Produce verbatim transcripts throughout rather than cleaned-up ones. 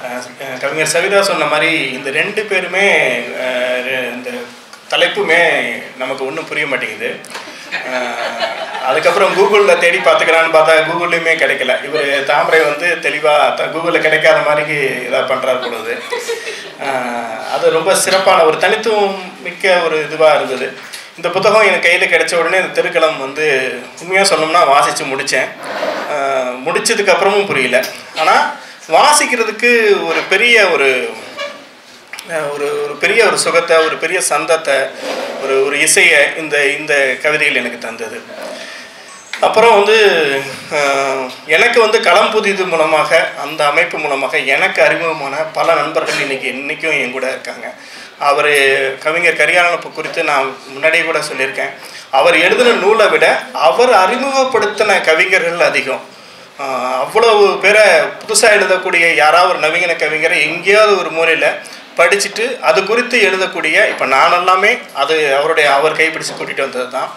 கவிஞர் சவிதா சொன்ன மாதிரி இந்த ரெண்டு பேருமே இந்த தலைப்புமே நமக்கு ஒன்றும் புரிய மாட்டேங்குது. அதுக்கப்புறம் கூகுளில் தேடி பார்த்துக்கிறான்னு பார்த்தா கூகுள்லேயுமே கிடைக்கல. இவர் தாமரை வந்து தெளிவாக கூகுளில் கிடைக்காத மாதிரி இதாக பண்ணுறாரு பொழுது அது ரொம்ப சிறப்பான ஒரு தனித்துவம் மிக்க ஒரு இதுவாக இருந்தது. இந்த புத்தகம் எனக்கு கையில் கிடைச்ச உடனே இந்த திருக்களம் வந்து உண்மையாக சொல்லணும்னா வாசித்து முடித்தேன். முடித்ததுக்கப்புறமும் புரியல. ஆனால் வாசிக்கிறதுக்கு ஒரு பெரிய ஒரு ஒரு ஒரு பெரிய ஒரு சுகத்தை, ஒரு பெரிய சந்தத்தை, ஒரு ஒரு இசையை இந்த இந்த கவிதைகள் எனக்கு தந்தது. அப்புறம் வந்து எனக்கு வந்து களம் புதிது மூலமாக, அந்த அமைப்பு மூலமாக எனக்கு அறிமுகமான பல நண்பர்கள் இன்றைக்கி இன்றைக்கும் என் கூட இருக்காங்க. அவர் கவிஞர் கரிகாலன் குறித்து நான் முன்னாடியே கூட சொல்லியிருக்கேன். அவர் எழுதின நூலை விட அவர் அறிமுகப்படுத்தின கவிஞர்கள் அதிகம். அவ்வளவு பேரை புதுசாக எழுதக்கூடிய யாராவது ஒரு நவீன கவிஞரை எங்கேயாவது ஒரு மூலையில் படிச்சுட்டு அது குறித்து எழுதக்கூடிய, இப்போ நான் எல்லாமே அது அவருடைய அவர் கைப்பிடிச்சு கூட்டிகிட்டு வந்தது தான்.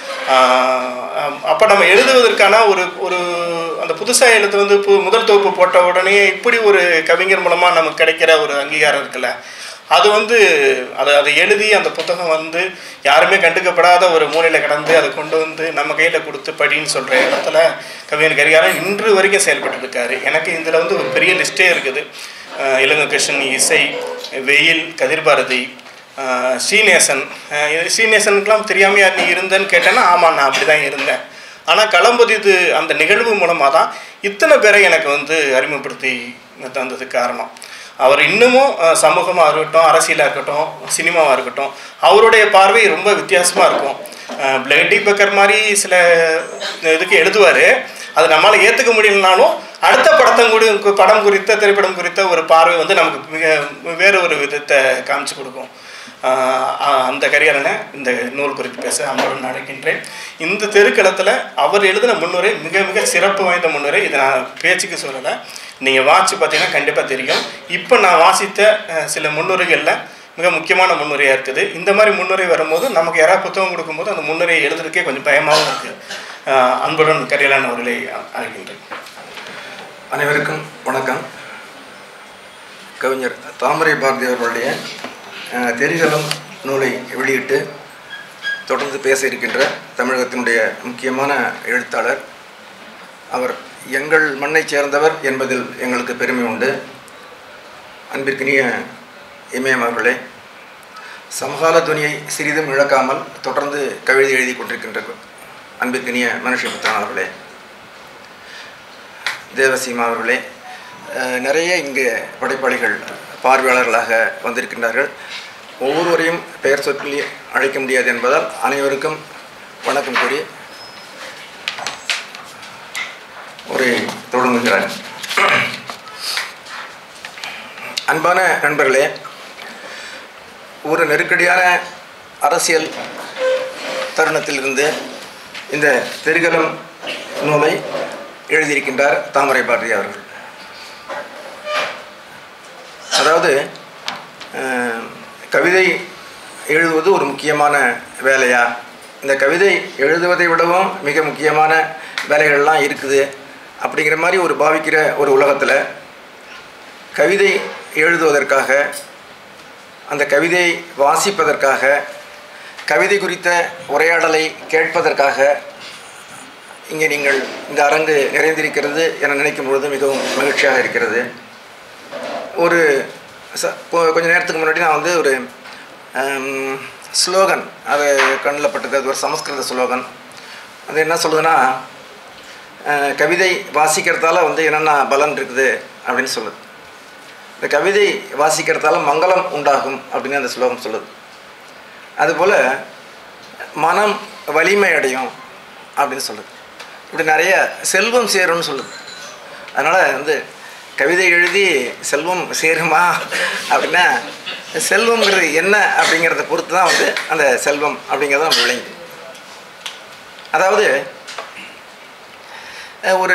அப்போ நம்ம எழுதுவதற்கான ஒரு ஒரு அந்த புதுசாக எழுத்து வந்து பு முதல் தொகுப்பு போட்ட உடனே இப்படி ஒரு கவிஞர் மூலமாக நமக்கு கிடைக்கிற ஒரு அங்கீகாரம் இருக்குல்ல, அது வந்து அதை அதை எழுதி அந்த புத்தகம் வந்து யாருமே கண்டுக்கப்படாத ஒரு மூலையில் கடந்து அதை கொண்டு வந்து நம்ம கையில் கொடுத்து படின்னு சொல்கிற இடத்துல கவிஞர் கரிகாலன் இன்று வரைக்கும் செயல்பட்டு இருக்காரு. எனக்கு இதில் வந்து ஒரு பெரிய லிஸ்ட்டே இருக்குது. இலங்கை கிருஷ்ணன், இசை, வெயில், கதிர்பாரதி, ஸ்ரீநேசன். ஸ்ரீநேசனுக்கெலாம் தெரியாமல் யார் நீ இருந்தேன்னு கேட்டேன்னா ஆமாம் நான் அப்படி தான் இருந்தேன். ஆனால் களம்புதிது அந்த நிகழ்வு மூலமாக தான் இத்தனை பேரை எனக்கு வந்து அறிமுகப்படுத்தி தந்ததுக்கு காரணம். அவர் இன்னமும் சமூகமாக இருக்கட்டும், அரசியலாக இருக்கட்டும், சினிமாவாக இருக்கட்டும், அவருடைய பார்வை ரொம்ப வித்தியாசமாக இருக்கும். பிளேடி பெக்கர் மாதிரி சில இதுக்கு எழுதுவார், அது நம்மளால் ஏற்றுக்க முடியலனாலும் அடுத்த படத்தம் கூடி படம் குறித்த திரைப்படம் குறித்த ஒரு பார்வை வந்து நமக்கு மிக வேறு ஒரு விதத்தை காமிச்சு கொடுக்கும். அந்த கரிகாலனை இந்த நூல் குறித்து பேச அமருடன் அழைக்கின்றேன். இந்த தெருக்களத்தில் அவர் எழுதின முன்னுரை மிக மிக சிறப்பு வாய்ந்த முன்னுரை. இதை நான் பேச்சுக்கு சொல்லலை, நீங்கள் வாசித்து பார்த்தீங்கன்னா கண்டிப்பாக தெரியும். இப்போ நான் வாசித்த சில முன்னுரைகளில் மிக முக்கியமான முன்னுரையாக இருக்குது. இந்த மாதிரி முன்னுரை வரும்போது நமக்கு யாராவது புத்தகம் கொடுக்கும்போது அந்த முன்னுரையை எழுதுறதுக்கே கொஞ்சம் பயமாகவும் இருக்குது. அன்புடன் கரிகாலன் அவர்களை அழைக்கின்றேன். அனைவருக்கும் வணக்கம். கவிஞர் தாமரை பாரதி அவர்களுடைய தெரிகளம் நூலை வெளியிட்டு தொடர்ந்து பேச இருக்கின்ற தமிழகத்தினுடைய முக்கியமான எழுத்தாளர். அவர் எங்கள் மண்ணைச் சேர்ந்தவர் என்பதில் எங்களுக்கு பெருமை உண்டு. அன்பிற்கினிய இமயம் அவர்களே, சமகால துணியை சிறிதும் இழக்காமல் தொடர்ந்து கவிதை எழுதி கொண்டிருக்கின்ற அன்பிற்கினிய மனுஷபுத்திரன் அவர்களே, தேவசீமா அவர்களே, நிறைய இங்கே படைப்பாளிகள் பார்வையாளர்களாக வந்திருக்கின்றார்கள். ஒவ்வொருவரையும் பெயர் சொல்லி அழைக்க முடியாது என்பதால் அனைவருக்கும் வணக்கம் கூறி ஒரு தொடங்குகிறார். அன்பான நண்பர்களே, ஒரு நெருக்கடியான அரசியல் தருணத்திலிருந்து இந்த தெரிகளம் நூலை எழுதியிருக்கின்றார் தாமரை பாரதி அவர்கள். அதாவது கவிதை எழுதுவது ஒரு முக்கியமான வேலையா, இந்த கவிதை எழுதுவதை விடவும் மிக முக்கியமான வேலைகள்லாம் இருக்குது அப்படிங்கிற மாதிரி ஒரு பாவிக்கிற ஒரு உலகத்தில் கவிதை எழுதுவதற்காக, அந்த கவிதையை வாசிப்பதற்காக, கவிதை குறித்த உரையாடலை கேட்பதற்காக இங்கே நீங்கள் இந்த அரங்கு நிறைந்திருக்கிறது என நினைக்கும் பொழுது மிகவும் மகிழ்ச்சியாக இருக்கிறது. ஒரு ச கொஞ்ச நேரத்துக்கு முன்னாடி நான் வந்து ஒரு ஸ்லோகன் அது கண்ணில் பட்டது. அது ஒரு சமஸ்கிருத ஸ்லோகன். அது என்ன சொல்லுதுன்னா, கவிதை வாசிக்கிறதால வந்து என்னென்ன பலன் இருக்குது அப்படின்னு சொல்லுது. இந்த கவிதை வாசிக்கிறதால மங்களம் உண்டாகும் அப்படின்னு அந்த ஸ்லோகம் சொல்லுது. அதுபோல் மனம் வலிமை அடையும் அப்படின்னு சொல்லுது. இப்படி நிறைய செல்வம் சேரும்னு சொல்லுது. அதனால் வந்து கவிதை எழுதி செல்வம் சேருமா அப்படின்னா, செல்வங்கிறது என்ன அப்படிங்கிறத பொறுத்து தான் வந்து அந்த செல்வம் அப்படிங்கிறத நம்ம விளங்கி. அதாவது ஒரு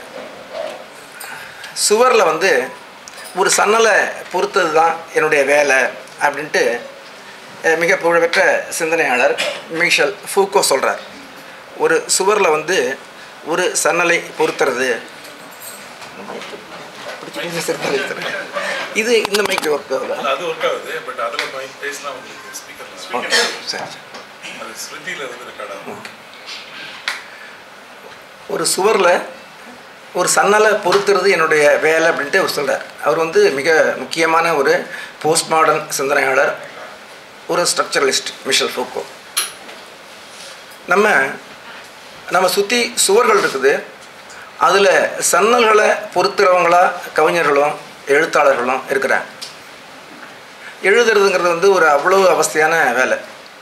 சுவரில் வந்து ஒரு சன்னலை பொறுத்தது தான் என்னுடைய வேலை அப்படின்ட்டு மிக புகழ்பெற்ற சிந்தனையாளர் மிஷல் ஃபூக்கோ சொல்கிறார். ஒரு சுவரில் வந்து ஒரு சன்னலை பொறுத்துறது இது இந்த மைக் ஒர்க் ஆகுது, அது ஒர்க் ஆகுது. பட் அதில் மைக் பேசலாம் உங்களுக்கு ஸ்பீக்கர். சரி, அது ஸ்ருதியில் வந்து ரெக்கார்ட் ஆகும். ஒரு சுவரில் ஒரு சன்னலை பொறுத்துறது என்னுடைய வேலை அப்படின்ட்டு அவர் சொல்கிறார். அவர் வந்து மிக முக்கியமான ஒரு போஸ்ட் மாடர்ன் சிந்தனையாளர், ஒரு ஸ்ட்ரக்சரலிஸ்ட், மிஷல் ஃபூக்கோ. நம்ம நம்ம சுற்றி சுவர்கள் இருக்குது, அதில் சன்னல்களை பொறுத்துறவங்களா கவிஞர்களும் எழுத்தாளர்களும் இருக்கிறாங்க. எழுதுறதுங்கிறது வந்து ஒரு அவ்வளோ அவஸ்தையான வேலை.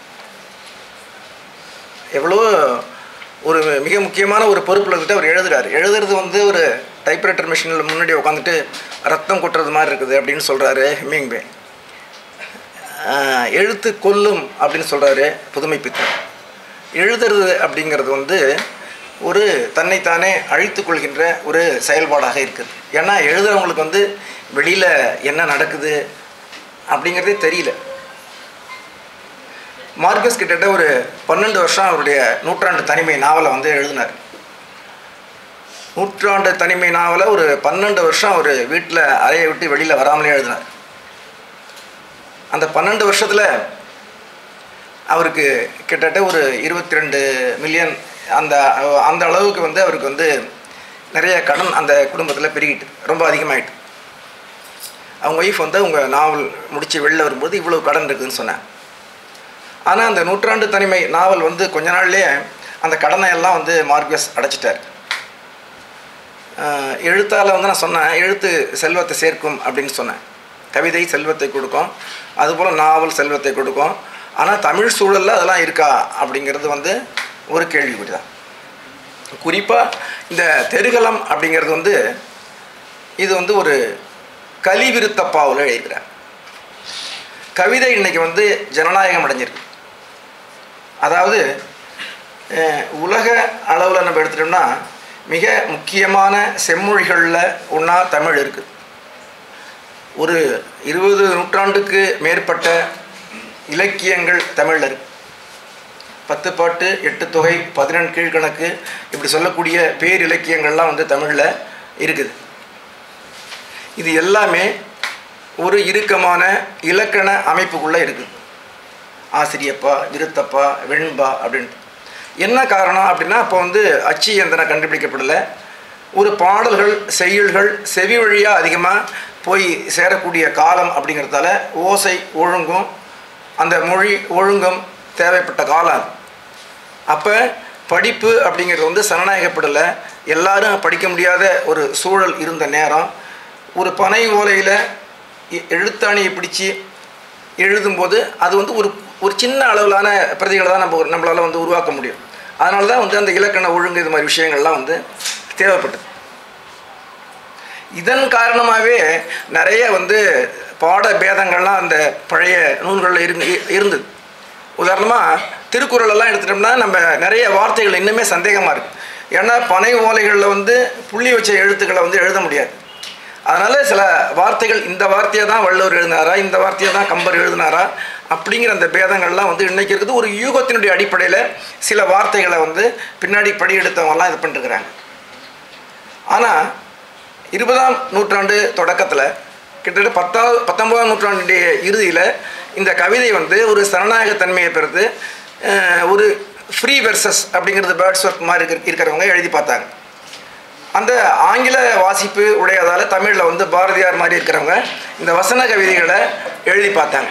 எவ்வளோ ஒரு மிக முக்கியமான ஒரு பொறுப்பில் இருந்துட்டு அவர் எழுதுறாரு. எழுதுறது வந்து ஒரு டைப்ரைட்டர் மிஷினில் முன்னாடி உட்காந்துட்டு ரத்தம் கொட்டுறது மாதிரி இருக்குது அப்படின்னு சொல்கிறாரு ஹெமிங்வே. எழுத்து கொல்லும் அப்படின்னு சொல்கிறாரு புதுமைப்பித்தன். எழுதுறது அப்படிங்கிறது வந்து ஒரு தன்னைத்தானே அழித்து கொள்கின்ற ஒரு செயல்பாடாக இருக்குது. ஏன்னா எழுதுறவங்களுக்கு வந்து வெளியில் என்ன நடக்குது அப்படிங்கிறதே தெரியல. மார்கஸ் கிட்டத்தட்ட ஒரு பன்னெண்டு வருஷம் அவருடைய நூற்றாண்டு தனிமை நாவலை வந்து எழுதினார். நூற்றாண்டு தனிமை நாவலை ஒரு பன்னெண்டு வருஷம் அவர் வீட்டில் அறையை விட்டு வெளியில் வராமலே எழுதினார். அந்த பன்னெண்டு வருஷத்தில் அவருக்கு கிட்டத்தட்ட ஒரு இருபத்தி ரெண்டு மில்லியன் அந்த அந்த அளவுக்கு வந்து அவருக்கு வந்து நிறைய கடன் அந்த குடும்பத்தில் பெருகிட்டு ரொம்ப அதிகமாகிட்டு. அவங்க ஒய்ஃப் வந்து அவங்க நாவல் முடித்து வெளில வரும்போது இவ்வளோ கடன் இருக்குதுன்னு சொன்னேன். ஆனால் அந்த நூற்றாண்டு தனிமை நாவல் வந்து கொஞ்ச நாள்லேயே அந்த கடனை எல்லாம் வந்து மார்கஸ் அடைச்சிட்டார். எழுத்தால் வந்து நான் சொன்னேன், எழுத்து செல்வத்தை சேர்க்கும் அப்படின்னு சொன்னேன். கவிதை செல்வத்தை கொடுக்கும், அதுபோல் நாவல் செல்வத்தை கொடுக்கும். ஆனால் தமிழ் சூழலில் அதெல்லாம் இருக்கா அப்படிங்கிறது வந்து ஒரு கேள்விக்குறி தான். குறிப்பாக இந்த தெருகலம் அப்படிங்கிறது வந்து இது வந்து ஒரு கலிவிருத்தப்பாவில் எழுதுகிறார். கவிதை இன்றைக்கி வந்து ஜனநாயகம் அடைஞ்சிருக்கு. அதாவது உலக அளவில் நம்ம எடுத்துட்டோம்னா மிக முக்கியமான செம்மொழிகளில் ஒன்றா தமிழ் இருக்குது. ஒரு இருபது நூற்றாண்டுக்கு மேற்பட்ட இலக்கியங்கள் தமிழில் இருக்குது. பத்து பாட்டு, எட்டு தொகை, பதினெண்டு கீழ்கணக்கு, இப்படி சொல்லக்கூடிய பேர் இலக்கியங்கள்லாம் வந்து தமிழில் இருக்குது. இது எல்லாமே ஒரு இறுக்கமான இலக்கண அமைப்புக்குள்ளே இருக்குது. ஆசிரியப்பா, விருத்தப்பா, வெண்பா அப்படின்ட்டு. என்ன காரணம் அப்படின்னா, இப்போ வந்து அச்சு இயந்திரம் கண்டுபிடிக்கப்படலை. ஒரு பாடல்கள், செய்யுள்கள் செவி வழியாக அதிகமாக போய் சேரக்கூடிய காலம் அப்படிங்கிறதால ஓசை ஒழுங்கும் அந்த மொழி ஒழுங்கும் தேவைப்பட்ட காலம் அது. அப்போ படிப்பு அப்படிங்கிறது வந்து சனநாயகப்படலை. எல்லாரும் படிக்க முடியாத ஒரு சூழல் இருந்த நேரம் ஒரு பனை ஓலையில் எழுத்தாணியை பிடிச்சி எழுதும்போது அது வந்து ஒரு ஒரு சின்ன அளவிலான பிரதிகளை தான் நம்ம நம்மளால் வந்து உருவாக்க முடியும். அதனால தான் வந்து அந்த இலக்கண ஒழுங்கு இது மாதிரி விஷயங்கள்லாம் வந்து தேவைப்பட்டது. இதன் காரணமாகவே நிறைய வந்து பாட பேதங்கள்லாம் அந்த பழைய நூல்களில் இருந்து இருந்தது. உதாரணமாக திருக்குறளெல்லாம் எடுத்துட்டோம்னா நம்ம நிறைய வார்த்தைகள் இன்னுமே சந்தேகமாக இருக்குது. ஏன்னா பனை ஓலைகளில் வந்து புள்ளி வச்ச எழுத்துக்களை வந்து எழுத முடியாது. அதனால் சில வார்த்தைகள் இந்த வார்த்தையை தான் வள்ளுவர் எழுதினாரா, இந்த வார்த்தையை தான் கம்பர் எழுதினாரா அப்படிங்கிற அந்த பேதங்கள்லாம் வந்து இன்றைக்கி இருக்குது. ஒரு யூகத்தினுடைய அடிப்படையில் சில வார்த்தைகளை வந்து பின்னாடி படி எடுத்தவங்கலாம் இது பண்ணிட்டுருக்குறாங்க. ஆனால் இருபதாம் நூற்றாண்டு தொடக்கத்தில் கிட்டத்தட்ட பத்தாவது பத்தொன்பதாம் நூற்றாண்டுடைய இறுதியில் இந்த கவிதை வந்து ஒரு சனநாயகத்தன்மையை பெறுது. ஒரு ஃப்ரீ வெர்சஸ் அப்படிங்கிறது பேர்ட்ஸ் ஒர்க் மாதிரி இருக்க இருக்கிறவங்க எழுதி பார்த்தாங்க. அந்த ஆங்கில வாசிப்பு உடையதால் தமிழில் வந்து பாரதியார் மாதிரி இருக்கிறவங்க இந்த வசன கவிதைகளை எழுதி பார்த்தாங்க.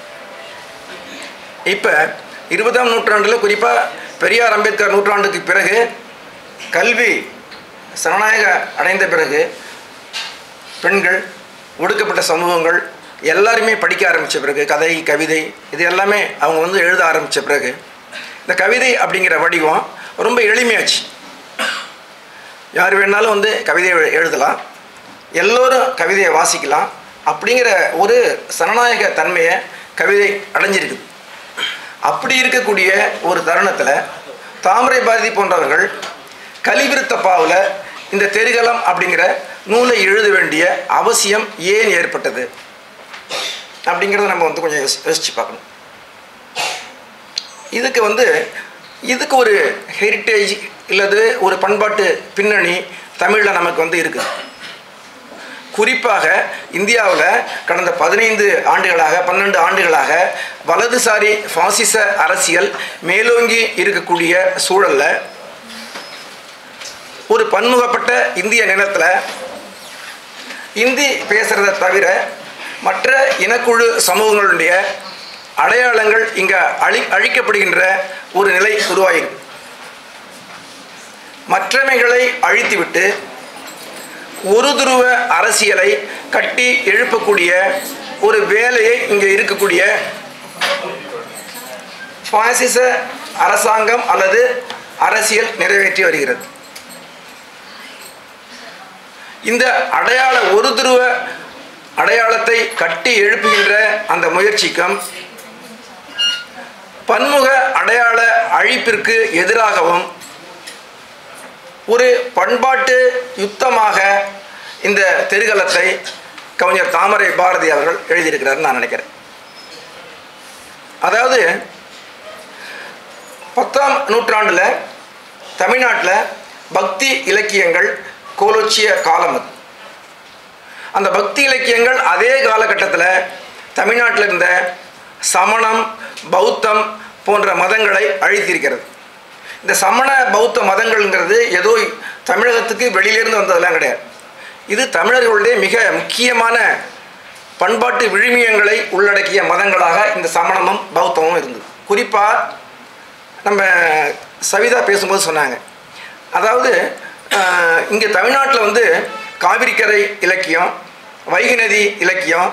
இப்போ இருபதாம் நூற்றாண்டில் குறிப்பாக பெரியார் அம்பேத்கர் நூற்றாண்டுக்கு பிறகு கல்வி சனநாயக அடைந்த பிறகு பெண்கள், ஒடுக்கப்பட்ட சமூகங்கள் எல்லாருமே படிக்க ஆரம்பித்த பிறகு கதை, கவிதை இது எல்லாமே அவங்க வந்து எழுத ஆரம்பித்த பிறகு இந்த கவிதை அப்படிங்கிற வடிவம் ரொம்ப எளிமையாச்சு. யார் வேணாலும் வந்து கவிதையை எழுதலாம், எல்லோரும் கவிதையை வாசிக்கலாம் அப்படிங்கிற ஒரு சனநாயக தன்மையை கவிதை அடைஞ்சிருக்குது. அப்படி இருக்கக்கூடிய ஒரு தருணத்தில் தாமரை பாரதி போன்றவர்கள் கலிவிருத்தப்பாவில் இந்த தெருகலம் அப்படிங்கிற நூலை எழுத வேண்டிய அவசியம் ஏன் ஏற்பட்டது அப்படிங்கிறத நம்ம வந்து கொஞ்சம் யோசிச்சு பார்க்கணும். இதுக்கு வந்து இதுக்கு ஒரு ஹெரிட்டேஜ் இல்லது ஒரு பண்பாட்டு பின்னணி தமிழில் நமக்கு வந்து இருக்குது. குறிப்பாக இந்தியாவில் கடந்த பதினைந்து ஆண்டுகளாக பன்னெண்டு ஆண்டுகளாக வலதுசாரி பாசிச அரசியல் மேலோங்கி இருக்கக்கூடிய சூழலில் ஒரு பன்முகப்பட்ட இந்திய நிலத்தில் இந்தி பேசுகிறத தவிர மற்ற இனக்குழு சமூகங்களுடைய அடையாளங்கள் இங்கே அழி அழிக்கப்படுகின்ற ஒரு நிலை உருவாகிருக்கு. மற்றவைகளை அழித்துவிட்டு ஒரு துருவ அரசியலை கட்டி எழுப்பக்கூடிய ஒரு வேலையை இங்கே இருக்கக்கூடிய பாசிச அரசாங்கம் அல்லது அரசியல் நிறைவேற்றி வருகிறது. இந்த அடையாள ஒரு துருவ அடையாளத்தை கட்டி எழுப்புகின்ற அந்த முயற்சிக்கும் பன்முக அடையாள அழிப்பிற்கு எதிராகவும் ஒரு பண்பாட்டு யுத்தமாக இந்த தெருகலத்தை கவிஞர் தாமரை பாரதி அவர்கள் எழுதியிருக்கிறார் நான் நினைக்கிறேன். அதாவது பத்தாம் நூற்றாண்டில் தமிழ்நாட்டில் பக்தி இலக்கியங்கள் கோலோச்சிய காலம் அது. அந்த பக்தி இலக்கியங்கள் அதே காலகட்டத்தில் தமிழ்நாட்டில் இருந்த சமணம் பௌத்தம் போன்ற மதங்களை அழித்திருக்கிறது. இந்த சமண பௌத்த மதங்கள்ங்கிறது ஏதோ தமிழகத்துக்கு வெளியிலேருந்து வந்ததெல்லாம் கிடையாது. இது தமிழர்களுடைய மிக முக்கியமான பண்பாட்டு விழுமியங்களை உள்ளடக்கிய மதங்களாக இந்த சமணமும் பௌத்தமும் இருந்தது. குறிப்பாக நம்ம சவிதா பேசும்போது சொன்னாங்க, அதாவது இங்கே தமிழ்நாட்டில் வந்து காவிரிக்கரை இலக்கியம், வைகை நதி இலக்கியம்,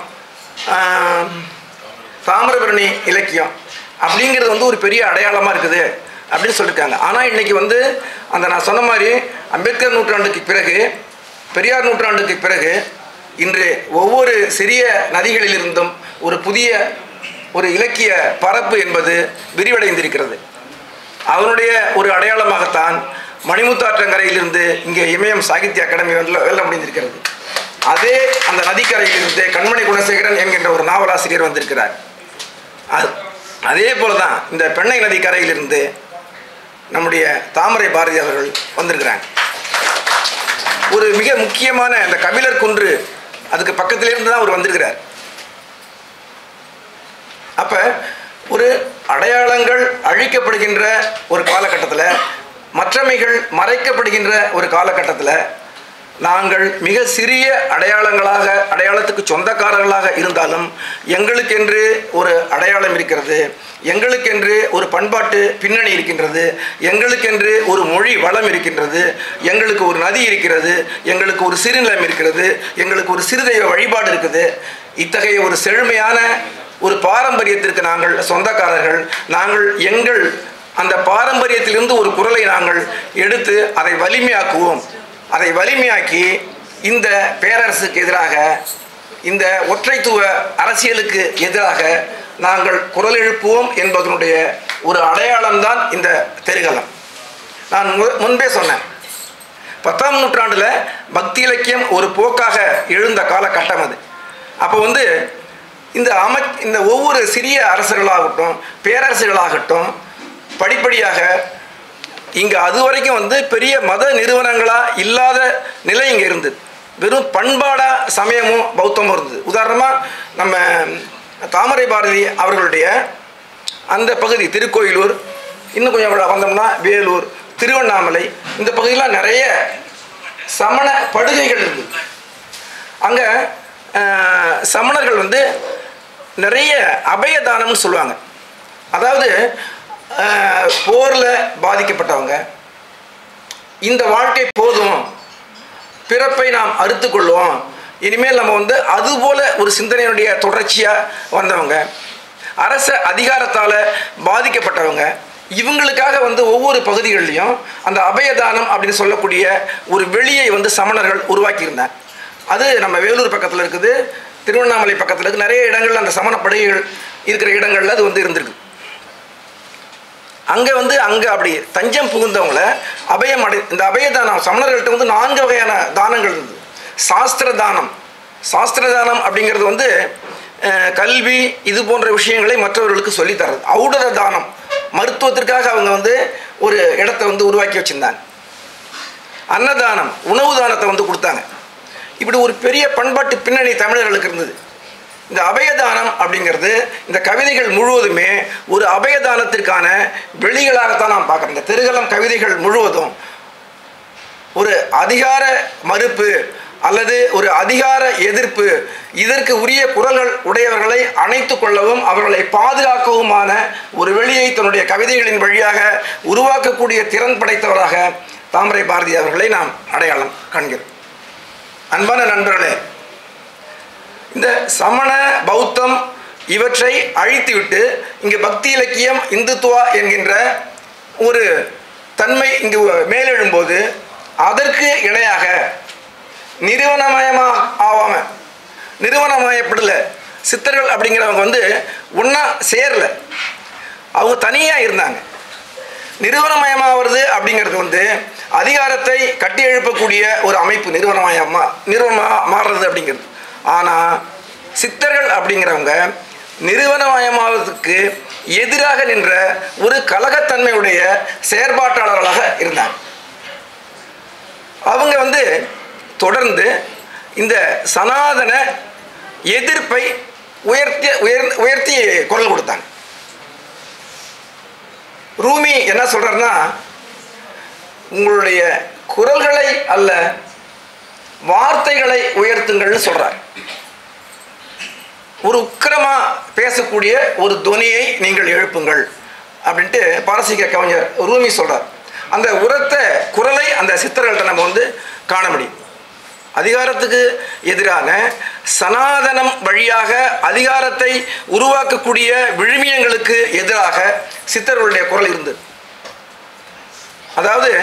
தாமிரபரணி இலக்கியம் அப்படிங்கிறது வந்து ஒரு பெரிய அடையாளமாக இருக்குது அப்படின்னு சொல்லியிருக்காங்க. ஆனால் இன்றைக்கி வந்து அந்த நான் சொன்ன மாதிரி அம்பேத்கர் நூற்றாண்டுக்கு பிறகு பெரியார் நூற்றாண்டுக்கு பிறகு இன்று ஒவ்வொரு சிறிய நதிகளிலிருந்தும் ஒரு புதிய ஒரு இலக்கிய பரப்பு என்பது விரிவடைந்திருக்கிறது. அதனுடைய ஒரு அடையாளமாகத்தான் மணிமுத்தாற்றங்கரையிலிருந்து இங்கே இமயம் சாகித்ய அகாடமி வெல்ல வெல்ல முடிந்திருக்கிறது. அதே அந்த நதிக்கரையிலிருந்து கண்மணி குணசேகரன் என்கின்ற ஒரு நாவலாசிரியர் வந்திருக்கிறார். அது அதே போல தான் இந்த பெண்ணை நதிக்கரையிலிருந்து நம்முடைய தாமரை பாரதி அவர்கள் வந்திருக்கிறாங்க. ஒரு மிக முக்கியமான இந்த கபிலர் குன்று அதுக்கு பக்கத்திலிருந்து தான் அவர் வந்திருக்கிறார். அப்போ ஒரு அடையாளங்கள் அழிக்கப்படுகின்ற ஒரு காலகட்டத்தில், மற்றமைகள் மறைக்கப்படுகின்ற ஒரு காலகட்டத்தில் நாங்கள் மிக சிறிய அடையாளங்களாக அடையாளத்துக்கு சொந்தக்காரர்களாக இருந்தாலும் எங்களுக்கென்று ஒரு அடையாளம் இருக்கிறது, எங்களுக்கென்று ஒரு பண்பாட்டு பின்னணி இருக்கின்றது, எங்களுக்கென்று ஒரு மொழி வளம் இருக்கின்றது, எங்களுக்கு ஒரு நதி இருக்கிறது, எங்களுக்கு ஒரு சிறுநிலம் இருக்கிறது, எங்களுக்கு ஒரு சிறுதெய்வ வழிபாடு இருக்குது. இத்தகைய ஒரு செழுமையான ஒரு பாரம்பரியத்திற்கு நாங்கள் சொந்தக்காரர்கள். நாங்கள் எங்கள் அந்த பாரம்பரியத்திலிருந்து ஒரு குரலை நாங்கள் எடுத்து அதை வலிமையாக்குவோம். அதை வலிமையாக்கி இந்த பேரரசுக்கு எதிராக, இந்த ஒற்றைத்துவ அரசியலுக்கு எதிராக நாங்கள் குரல் எழுப்புவோம் என்பதனுடைய ஒரு அடையாளம்தான் இந்த தெருகலம். நான் முன்பே சொன்னேன், பத்தாம் நூற்றாண்டில் பக்தி இலக்கியம் ஒரு போக்காக எழுந்த காலகட்டம் அது. அப்போ வந்து இந்த அமை இந்த ஒவ்வொரு சிறிய அரசுகளாகட்டும் பேரரசுகளாகட்டும் படிப்படியாக இங்கே அது வரைக்கும் வந்து பெரிய மத நிறுவனங்களாக இல்லாத நிலை இங்கே இருந்தது. வெறும் பண்பாடாக சமயமும் பௌத்தமும் இருந்தது. உதாரணமாக நம்ம தாமரை பாரதி அவர்களுடைய அந்த பகுதி திருக்கோயிலூர், இன்னும் கொஞ்சம் வந்தோம்னா வேலூர், திருவண்ணாமலை, இந்த பகுதியெலாம் நிறைய சமண படுகைகள் இருந்தது. அங்கே சமணர்கள் வந்து நிறைய அபயதானம்னு சொல்லுவாங்க. அதாவது போரில் பாதிக்கப்பட்டவங்க, இந்த வாழ்க்கை போதும், பிறப்பை நாம் அறுத்து கொள்வோம், இனிமேல் நம்ம வந்து அதுபோல் ஒரு சிந்தனையினுடைய தொடர்ச்சியாக வந்தவங்க, அரச அதிகாரத்தால் பாதிக்கப்பட்டவங்க, இவங்களுக்காக வந்து ஒவ்வொரு பகுதிகளிலையும் அந்த அபயதானம் அப்படின்னு சொல்லக்கூடிய ஒரு வெளியை வந்து சமணர்கள் உருவாக்கியிருந்தாங்க. அது நம்ம வேலூர் பக்கத்தில் இருக்குது, திருவண்ணாமலை பக்கத்தில் இருக்குது, நிறைய இடங்களில் அந்த சமண படுகைகள் இருக்கிற இடங்களில் அது வந்து இருந்திருக்கு. அங்கே வந்து அங்கே அப்படி தஞ்சம் புகுந்தவங்கள அபயம் அடை இந்த அபயதானம் சமணர்கள்ட்ட வந்து நான்கு வகையான தானங்கள் இருந்தது. சாஸ்திர தானம், சாஸ்திர தானம் அப்படிங்கிறது வந்து கல்வி இது போன்ற விஷயங்களை மற்றவர்களுக்கு சொல்லித்தரது. ஔடத தானம், மருத்துவத்திற்காக அவங்க வந்து ஒரு இடத்த வந்து உருவாக்கி வச்சுருந்தாங்க. அன்னதானம், உணவு தானத்தை வந்து கொடுத்தாங்க. இப்படி ஒரு பெரிய பண்பாட்டு பின்னணி தமிழர்களுக்கு இருந்தது. இந்த அபயதானம் அப்படிங்கிறது இந்த கவிதைகள் முழுவதுமே ஒரு அபயதானத்திற்கான வெளிகளாகத்தான் நாம் பார்க்குறோம். இந்த திருகலம் கவிதைகள் முழுவதும் ஒரு அதிகார மறுப்பு அல்லது ஒரு அதிகார எதிர்ப்பு, இதற்கு உரிய குரல்கள் உடையவர்களை அணைத்து கொள்ளவும் அவர்களை பாதுகாக்கவுமான ஒரு வெளியை தன்னுடைய கவிதைகளின் வழியாக உருவாக்கக்கூடிய திறன் படைத்தவராக தாமரை பாரதி அவர்களை நாம் அடையாளம் காண்கிறோம். அன்பான நண்பர்களே, இந்த சமண பௌத்தம் இவற்றை அழித்துவிட்டு இங்கு பக்தி இலக்கியம் இந்துத்துவா என்கின்ற ஒரு தன்மை இங்கு மேலெழும்போது அதற்கு இணையாக நிறுவனமயமாக ஆகாம நிறுவனமயப்படல சித்தர்கள் அப்படிங்கிறவங்க வந்து ஒன்றா சேரல, அவங்க தனியாக இருந்தாங்க. நிறுவனமயமாகிறது அப்படிங்கிறது வந்து அதிகாரத்தை கட்டி எழுப்பக்கூடிய ஒரு அமைப்பு நிறுவனமயமா நிறுவனமாக மாறுறது அப்படிங்கிறது. ஆனால் சித்தர்கள் அப்படிங்கிறவங்க நிறுவனமயமாவதுக்கு எதிராக நின்ற ஒரு கலகத்தன்மையுடைய செயற்பாட்டாளர்களாக இருந்தாங்க. அவங்க வந்து தொடர்ந்து இந்த சனாதன எதிர்ப்பை உயர்த்தி உயர் உயர்த்தி குரல் கொடுத்தாங்க. ரூமி என்ன சொல்றாருன்னா, உங்களுடைய குரல்களை அல்ல வார்த்தைகளை உயர்த்துங்கள்னு சொல்றார். ஒரு உக்கிரமா பேசக்கூடிய ஒரு துணியை நீங்கள் எழுப்புங்கள் அப்படின்ட்டு பாரசீக கவிஞர் ரூமி சொல்றார். அந்த உரத்த குரலை அந்த சித்தர்கள்ட்ட நம்ம வந்து காண முடியும். அதிகாரத்துக்கு எதிரான சனாதனம் வழியாக அதிகாரத்தை உருவாக்கக்கூடிய விழுமியங்களுக்கு எதிராக சித்தர்களுடைய குரல் இருந்தது. அதாவது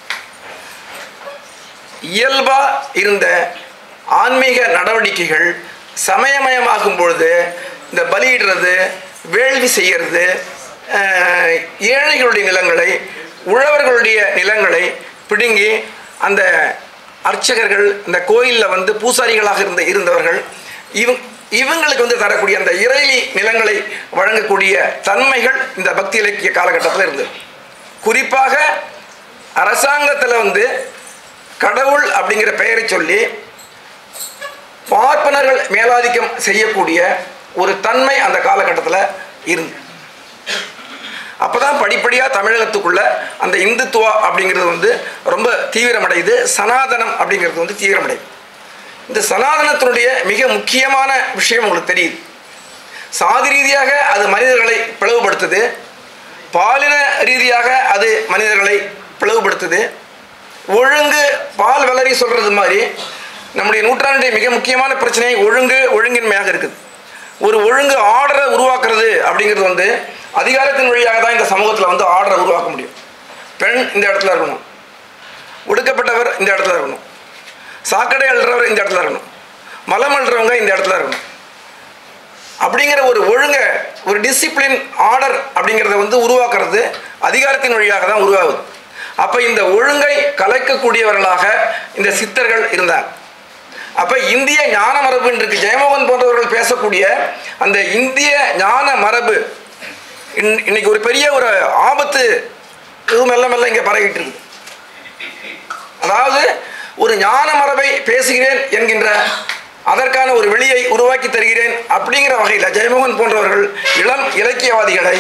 இயல்பா இருந்த ஆன்மீக நடவடிக்கைகள் சமயமயமாகும் பொழுது இந்த பலியிடுறது, வேள்வி செய்கிறது, ஏழைகளுடைய நிலங்களை உழவர்களுடைய நிலங்களை பிடுங்கி அந்த அர்ச்சகர்கள் இந்த கோயிலில் வந்து பூசாரிகளாக இருந்த இருந்தவர்கள் இவங் இவங்களுக்கு வந்து தரக்கூடிய அந்த இறைலி நிலங்களை வழங்கக்கூடிய தன்மைகள் இந்த பக்தி இலக்கிய காலகட்டத்தில் இருந்தது. குறிப்பாக அரசாங்கத்தில் வந்து கடவுள் அப்படிங்கிற பெயரை சொல்லி பார்ப்பனர்கள் மேலாதிக்கம் செய்யக்கூடிய ஒரு தன்மை அந்த காலகட்டத்தில் இருந்து அப்போதான் படிப்படியாக தமிழகத்துக்குள்ள அந்த இந்துத்துவா அப்படிங்கிறது வந்து ரொம்ப தீவிரமடையுது. சனாதனம் அப்படிங்கிறது வந்து தீவிரமடையுது. இந்த சனாதனத்தினுடைய மிக முக்கியமான விஷயம் உங்களுக்கு தெரியுது. சாதி ரீதியாக அது மனிதர்களை பிளவுபடுத்துது, பாலின ரீதியாக அது மனிதர்களை பிளவுபடுத்துது. ஒழுங்கு பால் வளரி சொல்கிறது மாதிரி நம்முடைய நூற்றாண்டுடைய மிக முக்கியமான பிரச்சனை ஒழுங்கு ஒழுங்கின்மையாக இருக்குது. ஒரு ஒழுங்கு ஆர்டரை உருவாக்குறது அப்படிங்கிறது வந்து அதிகாரத்தின் வழியாக தான் இந்த சமூகத்தில் வந்து ஆர்டரை உருவாக்க முடியும். பெண் இந்த இடத்துல இருக்கணும், ஒடுக்கப்பட்டவர் இந்த இடத்துல இருக்கணும், சாக்கடை அழுறவர் இந்த இடத்துல இருக்கணும், மலம் அழுறவங்க இந்த இடத்துல இருக்கணும். அப்படிங்கிற ஒரு ஒழுங்கை, ஒரு டிசிப்ளின் ஆர்டர் அப்படிங்கிறத வந்து உருவாக்குறது அதிகாரத்தின் வழியாக தான் உருவாகுது. அப்போ இந்த ஒழுங்கை கலைக்கக்கூடியவர்களாக இந்த சித்தர்கள் இருந்தாங்க. அப்போ இந்திய ஞான மரபு இன்றைக்கு ஜெயமோகன் போன்றவர்கள் பேசக்கூடிய அந்த இந்திய ஞான மரபு இன்னைக்கு ஒரு பெரிய ஒரு ஆபத்து மெல்ல மெல்ல இங்கே பரவிட்டு இருக்குது. அதாவது ஒரு ஞான மரபை பேசுகிறேன் என்கின்ற அதற்கான ஒரு வெளியை உருவாக்கி தருகிறேன் அப்படிங்கிற வகையில் ஜெயமோகன் போன்றவர்கள் இளம் இலக்கியவாதிகளை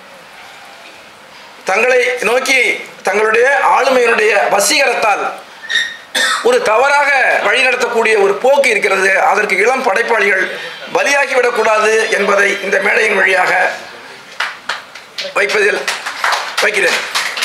தங்களை நோக்கி தங்களுடைய ஆளுமையினுடைய வசீகரத்தால் ஒரு தவறாக வழிநடத்தக்கூடிய ஒரு போக்கு இருக்கிறது. அதற்கு இளம் படைப்பாளிகள் பலியாகிவிடக்கூடாது என்பதை இந்த மேடையின் வழியாக வைப்பதில் வைக்கிறேன்.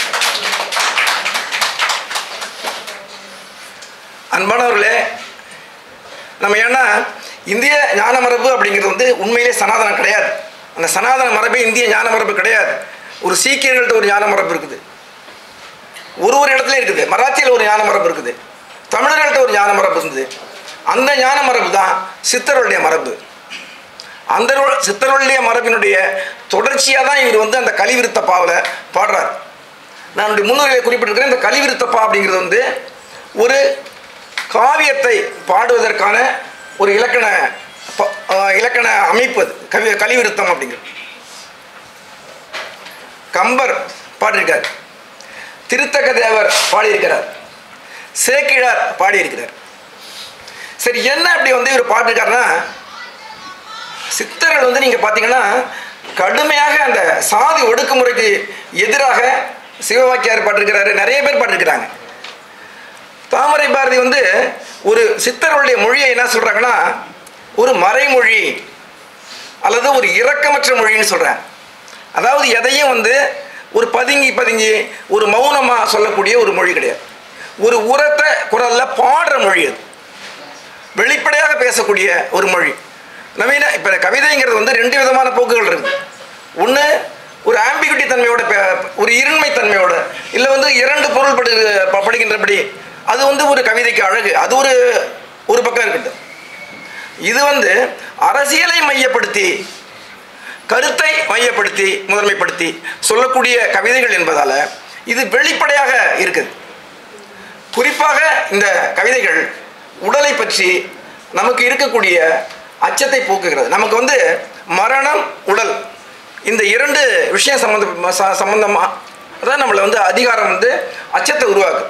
அன்பானவர்களே, நம்ம ஏன்னா இந்திய ஞான மரபு அப்படிங்கிறது வந்து உண்மையிலே சனாதனம் கிடையாது. அந்த சனாதன மரபே இந்திய ஞான மரபு கிடையாது. ஒரு சீக்கியர்கள்ட்ட ஒரு ஞான மரபு இருக்குது, ஒரு ஒரு இடத்துல இருக்குது. மராத்தியில் ஒரு ஞான மரபு இருக்குது, தமிழர்கள்ட்ட ஒரு ஞான மரபு இருந்தது. அந்த ஞான மரபு தான் சித்தருடைய மரபு. அந்த சித்தருடைய மரபினுடைய தொடர்ச்சியாக தான் இவர் வந்து அந்த கலிவிருத்தப்பாவில் பாடுறார். நான் முன்னுரையில் குறிப்பிட்டிருக்கிறேன். இந்த கலிவிருத்தப்பா அப்படிங்கிறது வந்து ஒரு காவியத்தை பாடுவதற்கான ஒரு இலக்கண இலக்கண அமைப்பு. அது கவி கலிவிருத்தம் அப்படிங்கிறது. கம்பர் பாடியிருக்கார், திருத்தக்க தேவர் பாடியிருக்கிறார், சேக்கிழார் பாடியிருக்கிறார். சரி, என்ன அப்படி வந்து இவர் பாட்டிருக்காருன்னா, சித்தர்கள் வந்து நீங்கள் பார்த்தீங்கன்னா கடுமையாக அந்த சாதி ஒடுக்குமுறைக்கு எதிராக சிவவாக்கியார் பாட்டிருக்கிறாரு, நிறைய பேர் பாட்டிருக்கிறாங்க. தாமரை பாரதி வந்து ஒரு சித்தர்களுடைய மொழியை என்ன சொல்கிறாங்கன்னா, ஒரு மறைமொழி அல்லது ஒரு இரக்கமற்ற மொழின்னு சொல்கிறாங்க. அதாவது எதையும் வந்து ஒரு பதுங்கி பதுங்கி ஒரு மௌனமாக சொல்லக்கூடிய ஒரு மொழி கிடையாது. ஒரு உரத்த குரலில் பாடுற மொழி, அது வெளிப்படையாக பேசக்கூடிய ஒரு மொழி. நவீன இப்போ கவிதைங்கிறது வந்து ரெண்டு விதமான போக்குகள் இருக்குது. ஒன்று ஒரு ஆம்பிகுட்டி தன்மையோட, ஒரு இருண்மை தன்மையோட, இல்லை வந்து இரண்டு பொருள் படு படுகின்றபடி, அது வந்து ஒரு கவிதைக்கு அழகு. அது ஒரு ஒரு பக்கம் இருக்கட்டும். இது வந்து அரசியலை மையப்படுத்தி, கருத்தை மையப்படுத்தி, முதன்மைப்படுத்தி சொல்லக்கூடிய கவிதைகள் என்பதால் இது வெளிப்படையாக இருக்குது. குறிப்பாக இந்த கவிதைகள் உடலை பற்றி நமக்கு இருக்கக்கூடிய அச்சத்தை போக்குகிறது. நமக்கு வந்து மரணம், உடல், இந்த இரண்டு விஷயம் சம்மந்த சம்பந்தமாக அதான் நம்மளை வந்து அதிகாரம் வந்து அச்சத்தை உருவாக்கு.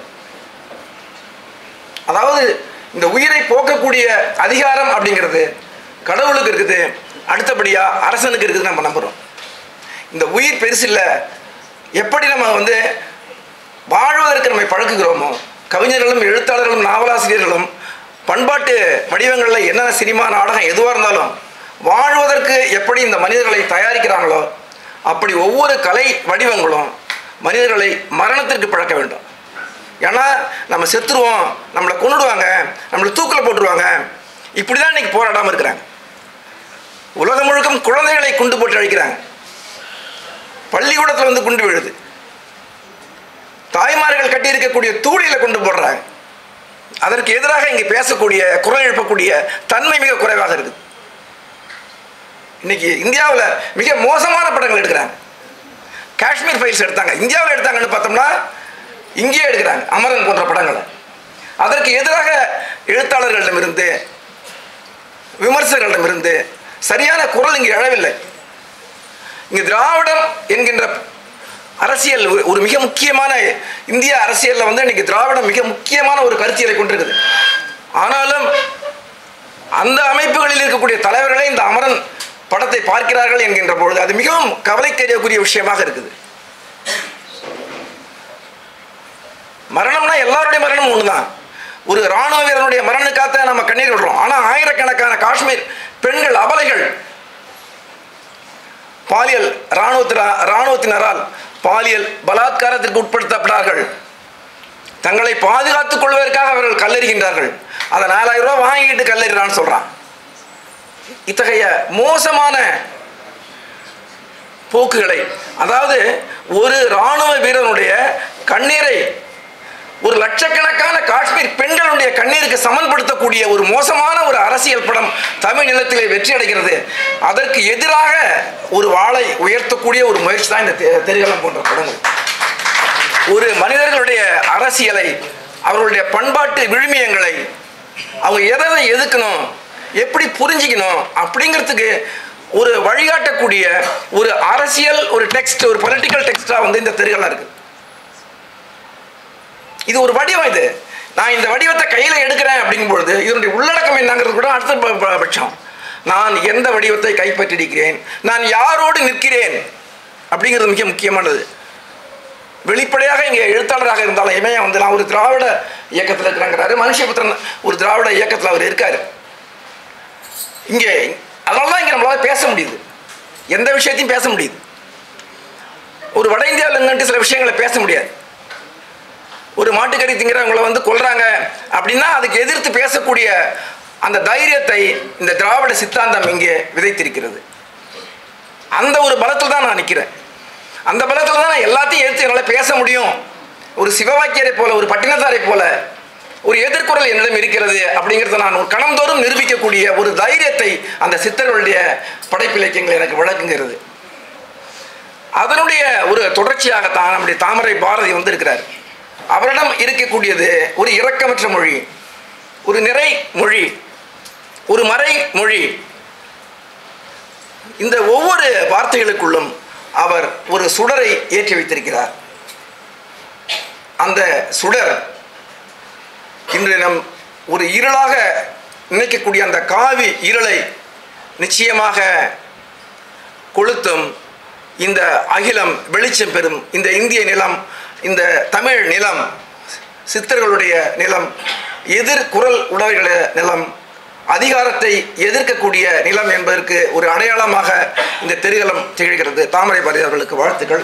அதாவது இந்த உயிரை போக்கக்கூடிய அதிகாரம் அப்படிங்கிறது கடவுளுக்கு இருக்குது, அடுத்தபடியாக அரசனுக்கு இருக்குது நம்ம நம்புகிறோம். இந்த உயிர் பெருசு இல்லை. எப்படி நம்ம வந்து வாழ்வதற்கு நம்மை பழக்குகிறோமோ, கவிஞர்களும் எழுத்தாளர்களும் நாவலாசிரியர்களும் பண்பாட்டு வடிவங்களில் என்னென்ன சினிமா, நாடகம் எதுவாக இருந்தாலும் வாழ்வதற்கு எப்படி இந்த மனிதர்களை தயாரிக்கிறாங்களோ, அப்படி ஒவ்வொரு கலை வடிவங்களும் மனிதர்களை மரணத்திற்கு பழக்க வேண்டும். ஏன்னா நம்ம செத்துருவோம், நம்மளை கொண்டுடுவாங்க, நம்மளை தூக்கில் போட்டுருவாங்க, இப்படி தான் இன்றைக்கி போராடாமல் இருக்கிறாங்க. உலகம் முழுக்கும் குழந்தைகளை குண்டு போட்டு அழிக்கிறாங்க. பள்ளிக்கூடத்தில் வந்து குண்டு விழுது. தாய்மார்கள் கட்டி இருக்கக்கூடிய தூளியில் கொண்டு போடுறாங்க. அதற்கு எதிராக இங்கே பேசக்கூடிய, குரல் எழுப்பக்கூடிய தன்மை மிக குறைவாக இருக்குது. இன்னைக்கு இந்தியாவில் மிக மோசமான படங்கள் எடுக்கிறாங்க. காஷ்மீர் ஃபைல்ஸ் எடுத்தாங்க, இந்தியாவில் எடுத்தாங்கன்னு பார்த்தோம்னா இங்கேயே எடுக்கிறாங்க அமரன் போன்ற படங்களை. அதற்கு எதிராக எழுத்தாளர்களிடமிருந்து, விமர்சகர்களிடமிருந்து சரியான குரல் இங்கே எழவில்லை. இங்கே திராவிடம் என்கின்ற அரசியல் ஒரு மிக முக்கியமான, இந்திய அரசியலில் வந்து இன்னைக்கு திராவிடம் மிக முக்கியமான ஒரு கருத்தியலை கொண்டிருக்குது. ஆனாலும் அந்த அமைப்புகளில் இருக்கக்கூடிய தலைவர்களே இந்த அமரன் படத்தை பார்க்கிறார்கள் என்கின்ற பொழுது அது மிகவும் கவலைக்குரிய விஷயமாக இருக்குது. மரணம்னா எல்லாருடைய மரணமும் ஒண்ணுதான். ஒரு இராணுவ வீரனுடைய மரணக்காக நம்ம கண்ணீர் விடுறோம். ஆனால் ஆயிரக்கணக்கான காஷ்மீர் பெண்கள், அபலைகள் பாலியல் இராணுவத்தினால் இராணுவத்தினரால் பாலியல் பலாத்காரத்திற்கு உட்படுத்தப்பட்டார்கள். தங்களை பாதுகாத்துக் கொள்வதற்காக அவர்கள் கல்லறிகின்றார்கள். அதை நாலாயிரம் ரூபாய் வாங்கிட்டு கல்லறிறான்னு சொல்றான். இத்தகைய மோசமான போக்குகளை, அதாவது ஒரு இராணுவ வீரனுடைய கண்ணீரை ஒரு லட்சக்கணக்கான காஷ்மீர் பெண்களுடைய கண்ணீருக்கு சமன்படுத்தக்கூடிய ஒரு மோசமான ஒரு அரசியல் படம் தமிழ் நிலத்திலே வெற்றி அடைகிறது. அதற்கு எதிராக ஒரு வாளை உயர்த்தக்கூடிய ஒரு முயற்சி தான் இந்த தெருகலம் போன்ற படங்கள். ஒரு மனிதர்களுடைய அரசியலை, அவர்களுடைய பண்பாட்டு விழுமியங்களை, அவங்க எதை எதுக்கணும், எப்படி புரிஞ்சிக்கணும் அப்படிங்கிறதுக்கு ஒரு வழிகாட்டக்கூடிய ஒரு அரசியல், ஒரு டெக்ஸ்ட், ஒரு பொலிட்டிக்கல் டெக்ஸ்டா வந்து இந்த தெருகலாம் இருக்கு. இது ஒரு வடிவம். இது நான் இந்த வடிவத்தை கையில் எடுக்கிறேன் அப்படிங்கும் பொழுது இதனுடைய உள்ளடக்கம் என்னங்கிறது கூட அடுத்த பட்சம். நான் எந்த வடிவத்தை கைப்பற்றியிருக்கிறேன், நான் யாரோடு நிற்கிறேன் அப்படிங்கிறது மிக முக்கியமானது. வெளிப்படையாக இங்கே எழுத்தாளராக இருந்தாலும் இமயம் வந்து நான் ஒரு திராவிட இயக்கத்தில் இருக்கிறாங்கிறாரு. மனுஷபுத்திரன் ஒரு திராவிட இயக்கத்தில் அவர் இருக்காரு. இங்கே அதனால தான் இங்கே நம்மளால் பேச முடியுது, எந்த விஷயத்தையும் பேச முடியுது. ஒரு வட இந்தியாவில் இருந்துட்டு சில விஷயங்களை பேச முடியாது. ஒரு மாட்டுக்கறி திங்கிறவங்களை வந்து கொல்றாங்க அப்படின்னா அதுக்கு எதிர்த்து பேசக்கூடிய அந்த தைரியத்தை இந்த திராவிட சித்தாந்தம் இங்கே விதைத்திருக்கிறது. அந்த ஒரு பலத்தில் தான் நான் நிற்கிறேன். அந்த பலத்தில் தான் நான் எல்லாத்தையும் எடுத்து என்னால் பேச முடியும். ஒரு சிவவாக்கியரை போல, ஒரு பட்டினத்தாரை போல ஒரு எதிர்குறல் என்னிடம் இருக்கிறது அப்படிங்கிறத நான் ஒரு கணம்தோறும் நிரூபிக்கக்கூடிய ஒரு தைரியத்தை அந்த சித்தர்களுடைய படைப்பிலக்கியங்கள் எனக்கு விளக்குங்கிறது. அதனுடைய ஒரு தொடர்ச்சியாகத்தான் நம்முடைய தாமரை பாரதி வந்து இருக்கிறார். அவரிடம் இருக்கக்கூடியது ஒரு இரக்கமற்ற மொழி, ஒரு நிறை மொழி, ஒரு மறை மொழி. இந்த ஒவ்வொரு வார்த்தைகளுக்குள்ளும் அவர் ஒரு சுடரை ஏற்றி வைத்திருக்கிறார். அந்த சுடர் இன்று நம் ஒரு இருளாக நினைக்கக்கூடிய அந்த காவி இருளை நிச்சயமாக கொளுத்தும் இந்த அகிலம் வெளிச்சம் பெறும். இந்த இந்திய நிலம், இந்த தமிழ் நிலம், சித்தர்களுடைய நிலம், எதிர்குரல் உடையவர்களுடைய நிலம், அதிகாரத்தை எதிர்க்கக்கூடிய நிலம் என்பதற்கு ஒரு அடையாளமாக இந்த தெருகலம் திகழ்கிறது. தாமரை பாரதி அவர்களுக்கு வாழ்த்துக்கள்.